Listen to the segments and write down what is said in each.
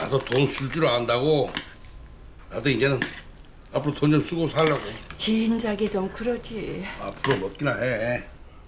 나도 돈 쓸 줄 안다고. 나도 이제는 앞으로 돈 좀 쓰고 살려고. 진작에 좀 그러지. 앞으로 먹기나 해.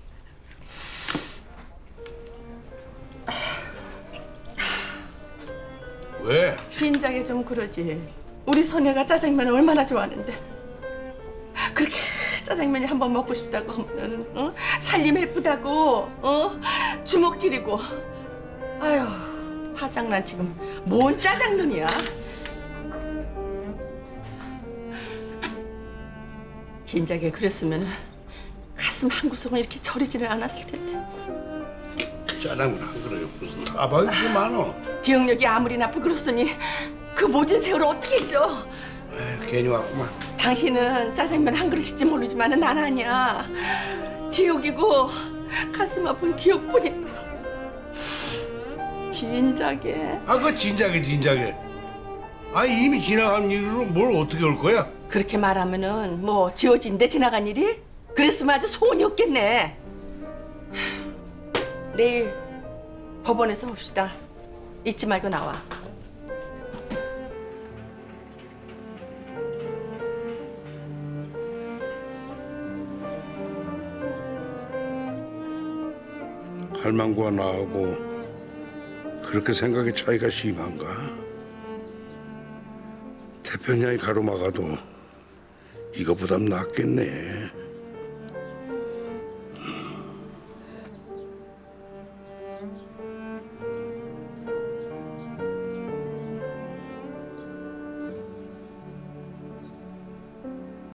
왜? 진작에 좀 그러지. 우리 손녀가 짜장면 얼마나 좋아하는데. 그렇게 짜장면이 한번 먹고 싶다고 하면은 살림 예쁘다고 주먹질이고. 아휴, 화장난 지금 뭔 짜장면이야. 진작에 그랬으면 가슴 한 구석은 이렇게 저리지는 않았을 텐데. 짜장면 한 그릇에 무슨 다박이 그렇게 많어. 기억력이 아무리 나쁘고 그렇으니 그 모진 세월을 어떻게 잊어. 에이, 괜히 왔구만. 당신은 짜장면 한 그릇일지 모르지만 난 아니야. 지옥이고 가슴 아픈 기억뿐이고. 진작에. 그 진작에. 이미 지나간 일로 뭘 어떻게 올 거야? 그렇게 말하면은 뭐 지워진데 지나간 일이? 그랬으면 아주 소원이 없겠네. 내일 법원에서 봅시다. 잊지 말고 나와. 할망구와 나하고 그렇게 생각의 차이가 심한가? 태평양이 가로막아도 이거보단 낫겠네.